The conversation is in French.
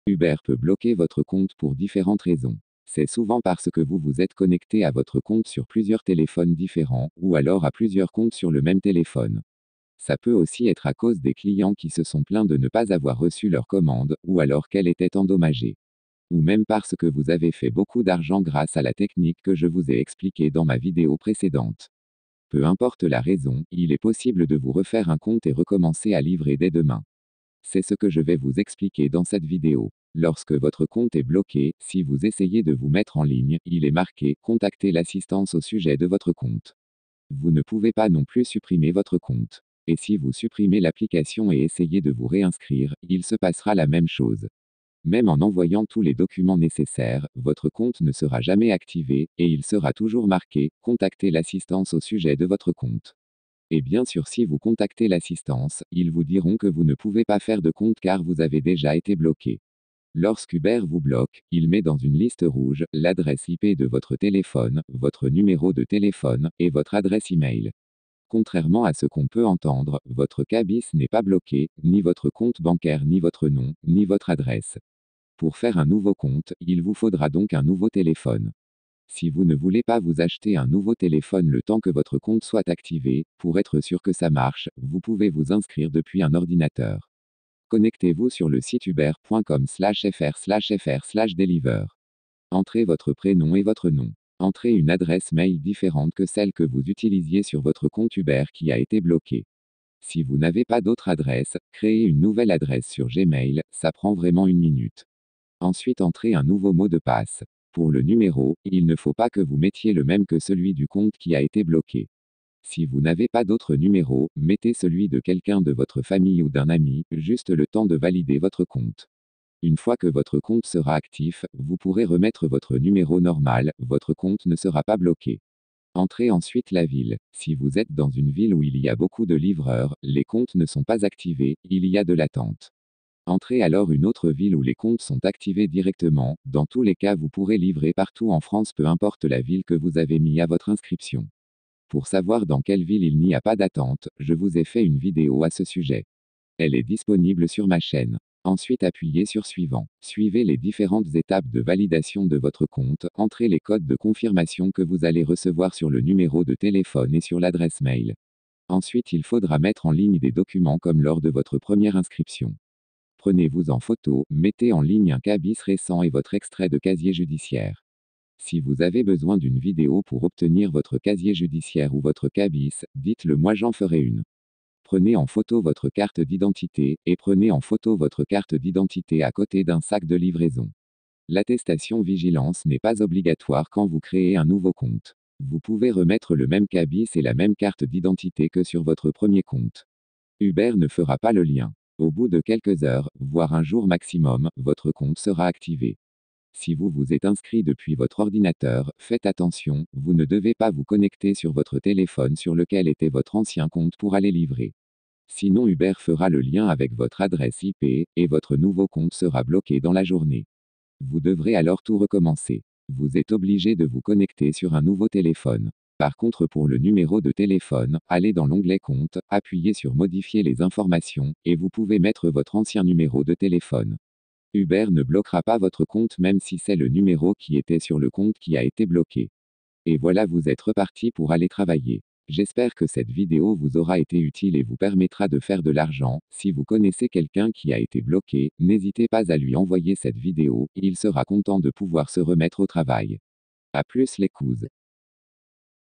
Uber peut bloquer votre compte pour différentes raisons. C'est souvent parce que vous vous êtes connecté à votre compte sur plusieurs téléphones différents, ou alors à plusieurs comptes sur le même téléphone. Ça peut aussi être à cause des clients qui se sont plaints de ne pas avoir reçu leur commande, ou alors qu'elle était endommagée. Ou même parce que vous avez fait beaucoup d'argent grâce à la technique que je vous ai expliquée dans ma vidéo précédente. Peu importe la raison, il est possible de vous refaire un compte et recommencer à livrer dès demain. C'est ce que je vais vous expliquer dans cette vidéo. Lorsque votre compte est bloqué, si vous essayez de vous mettre en ligne, il est marqué «Contactez l'assistance au sujet de votre compte». Vous ne pouvez pas non plus supprimer votre compte. Et si vous supprimez l'application et essayez de vous réinscrire, il se passera la même chose. Même en envoyant tous les documents nécessaires, votre compte ne sera jamais activé, et il sera toujours marqué «Contactez l'assistance au sujet de votre compte». Et bien sûr, si vous contactez l'assistance, ils vous diront que vous ne pouvez pas faire de compte car vous avez déjà été bloqué. Lorsqu'Uber vous bloque, il met dans une liste rouge l'adresse IP de votre téléphone, votre numéro de téléphone, et votre adresse email. Contrairement à ce qu'on peut entendre, votre cabis n'est pas bloqué, ni votre compte bancaire, ni votre nom, ni votre adresse. Pour faire un nouveau compte, il vous faudra donc un nouveau téléphone. Si vous ne voulez pas vous acheter un nouveau téléphone le temps que votre compte soit activé, pour être sûr que ça marche, vous pouvez vous inscrire depuis un ordinateur. Connectez-vous sur le site uber.com/fr/deliver. Entrez votre prénom et votre nom. Entrez une adresse mail différente que celle que vous utilisiez sur votre compte Uber qui a été bloqué. Si vous n'avez pas d'autre adresse, créez une nouvelle adresse sur Gmail, ça prend vraiment une minute. Ensuite, entrez un nouveau mot de passe. Pour le numéro, il ne faut pas que vous mettiez le même que celui du compte qui a été bloqué. Si vous n'avez pas d'autre numéro, mettez celui de quelqu'un de votre famille ou d'un ami, juste le temps de valider votre compte. Une fois que votre compte sera actif, vous pourrez remettre votre numéro normal, votre compte ne sera pas bloqué. Entrez ensuite la ville. Si vous êtes dans une ville où il y a beaucoup de livreurs, les comptes ne sont pas activés, il y a de l'attente. Entrez alors une autre ville où les comptes sont activés directement, dans tous les cas vous pourrez livrer partout en France peu importe la ville que vous avez mis à votre inscription. Pour savoir dans quelle ville il n'y a pas d'attente, je vous ai fait une vidéo à ce sujet. Elle est disponible sur ma chaîne. Ensuite appuyez sur Suivant. Suivez les différentes étapes de validation de votre compte, entrez les codes de confirmation que vous allez recevoir sur le numéro de téléphone et sur l'adresse mail. Ensuite il faudra mettre en ligne des documents comme lors de votre première inscription. Prenez-vous en photo, mettez en ligne un cabis récent et votre extrait de casier judiciaire. Si vous avez besoin d'une vidéo pour obtenir votre casier judiciaire ou votre cabis, dites-le moi j'en ferai une. Prenez en photo votre carte d'identité, et prenez en photo votre carte d'identité à côté d'un sac de livraison. L'attestation vigilance n'est pas obligatoire quand vous créez un nouveau compte. Vous pouvez remettre le même cabis et la même carte d'identité que sur votre premier compte. Uber ne fera pas le lien. Au bout de quelques heures, voire un jour maximum, votre compte sera activé. Si vous vous êtes inscrit depuis votre ordinateur, faites attention, vous ne devez pas vous connecter sur votre téléphone sur lequel était votre ancien compte pour aller livrer. Sinon Uber fera le lien avec votre adresse IP, et votre nouveau compte sera bloqué dans la journée. Vous devrez alors tout recommencer. Vous êtes obligé de vous connecter sur un nouveau téléphone. Par contre pour le numéro de téléphone, allez dans l'onglet Compte, appuyez sur Modifier les informations, et vous pouvez mettre votre ancien numéro de téléphone. Uber ne bloquera pas votre compte même si c'est le numéro qui était sur le compte qui a été bloqué. Et voilà, vous êtes reparti pour aller travailler. J'espère que cette vidéo vous aura été utile et vous permettra de faire de l'argent. Si vous connaissez quelqu'un qui a été bloqué, n'hésitez pas à lui envoyer cette vidéo, il sera content de pouvoir se remettre au travail. À plus les couzes.